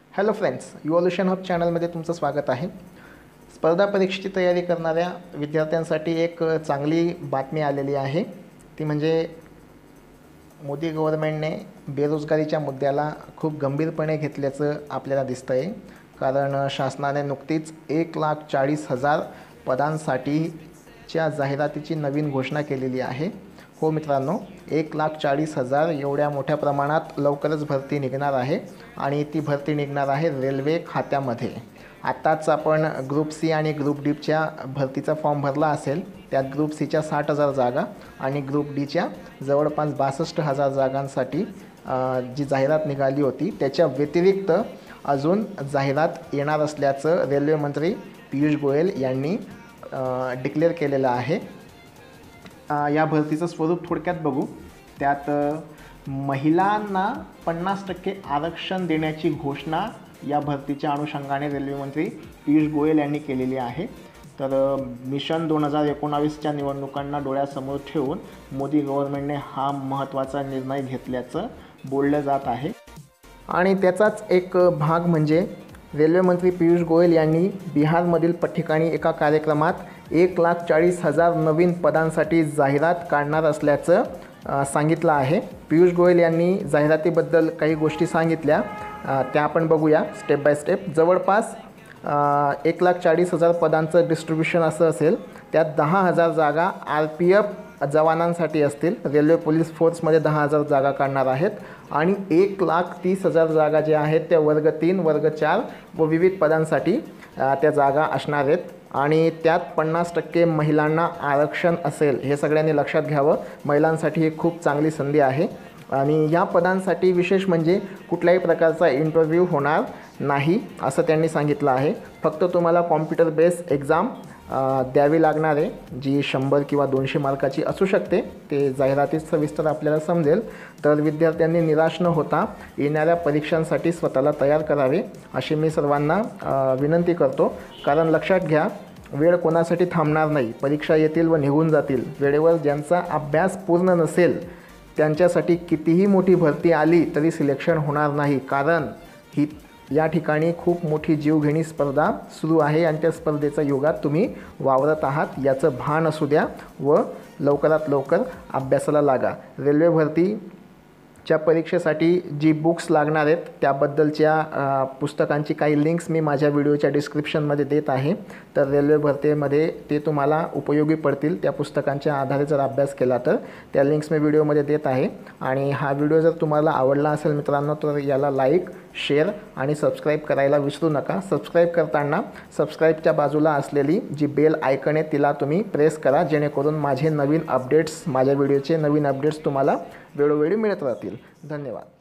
Hello friends, evolution hub चॅनलमध्ये तुमचं स्वागत आहे। स्पर्धा परीक्षेची तयारी करणाऱ्या विद्यार्थ्यांसाठी एक चांगली बातमी आलेली आहे। ती म्हणजे मोदी गव्हर्नमेंटने बेरोजगारीच्या मुद्द्याला खूप गंभीरपणे घेतल्याचं आपल्याला दिसतं आहे। कारण शासनाने नुकतीच 1,40,000 पदांसाठीच्या जाहिरातीची नवीन घोषणा केलेली आहे। हो मित्रांनो, 1,40,000 एवढ्या मोठ्या प्रमाणात लवकरच भरती निघणार आहे आणि ती भरती निघणार आहे रेल्वे खात्यामध्ये। आत्ताच आपण ग्रुप सी आणि ग्रुप डीच्या भरतीचा फॉर्म भरला असेल। त्यात ग्रुप सीच्या 60,000 जागा आणि ग्रुप डीच्या जवळपास 62,000 जागांसाठी जी जाहिरात निघाली होती त्याच्या व्यतिरिक्त अजून जाहिरात येणार असल्याचं रेल्वे मंत्री पियुष गोयल यांनी डिक्लेअर केलेलं आहे। या भरतीचं स्वरूप थोडक्यात बघू। त्यात महिलांना 50% आरक्षण देण्याची घोषणा या भरतीच्या अनुषंगाने रेल्वे मंत्री पियुष गोयल यांनी केलेली आहे। तर मिशन 2019च्या निवडणुकांना डोळ्यासमोर ठेवून मोदी गव्हर्नमेंटने हा महत्त्वाचा निर्णय घेतल्याचं बोललं जात आहे। आणि त्याचाच एक भाग म्हणजे रेल्वे मंत्री पियुष गोयल यांनी बिहारमधील ठिकाणी एका कार्यक्रमात 1,40,000 नवीन पदांसाठी जाहिरात काढणार असल्याचं सांगितलं आहे। पियुष गोयल यांनी जाहिरातीबद्दल काही गोष्टी सांगितल्या, त्या आपण बघूया स्टेप बाय स्टेप। जवळपास 1,40,000 पदांचं डिस्ट्रीब्युशन असं असेल। त्यात 10,000 जागा RPF जवानांसाठी असतील। रेल्वे पोलीस फोर्समध्ये 10,000 जागा काढणार आहेत आणि 1,30,000 जागा ज्या आहेत त्या वर्ग 3, वर्ग 4 व विविध पदांसाठी त्या जागा असणार आहेत आणि त्यात 50% महिलांना आरक्षण असेल। हे सगळ्यांनी लक्षात घ्यावं। महिलांसाठी ही खूप चांगली संधी आहे आणि या पदांसाठी विशेष म्हणजे कुठल्याही प्रकारचा इंटरव्ह्यू होणार नाही असं त्यांनी सांगितलं आहे। फक्त तुम्हाला कॉम्प्युटर बेस एक्झाम द्यावी लागणार आहे, जी 100 किंवा 200 मार्काची असू शकते। ते जाहिरातीत सविस्तर आपल्याला समजेल। तर विद्यार्थ्यांनी निराश न होता येणाऱ्या परीक्षांसाठी स्वतःला तयार करावे अशी मी सर्वांना विनंती करतो। कारण लक्षात घ्या, वेळ कोणासाठी थांबणार नाही। परीक्षा येतील व निघून जातील। वेळेवर ज्यांचा अभ्यास पूर्ण नसेल त्यांच्यासाठी कितीही मोठी भरती आली तरी सिलेक्शन होणार नाही। कारण ही या ठिकाणी खूप मोठी जीवघेणी स्पर्धा सुरू आहे आणि त्या स्पर्धेच्या युगात तुम्ही वावरत आहात याचं भान असू द्या व लवकरात लवकर अभ्यासाला लागा। रेल्वे भरतीच्या परीक्षेसाठी जी बुक्स लागणार आहेत त्याबद्दलच्या पुस्तकांची काही लिंक्स मी माझ्या व्हिडिओच्या डिस्क्रिप्शनमध्ये देत आहे। तर रेल्वे भरतीमध्ये ते तुम्हाला उपयोगी पडतील। त्या पुस्तकांच्या आधारे जर अभ्यास केला तर त्या लिंक्स मी व्हिडिओमध्ये देत आहे। आणि हा व्हिडिओ जर तुम्हाला आवडला असेल मित्रांनो तर याला लाईक, शेअर आणि सबस्क्राईब करायला विसरू नका। सबस्क्राईब करताना सबस्क्राईबच्या बाजूला असलेली जी बेल आयकन आहे तिला तुम्ही प्रेस करा, जेणेकरून माझे नवीन अपडेट्स, माझ्या व्हिडिओचे नवीन अपडेट्स तुम्हाला वेळोवेळी मिळत राहतील। धन्यवाद।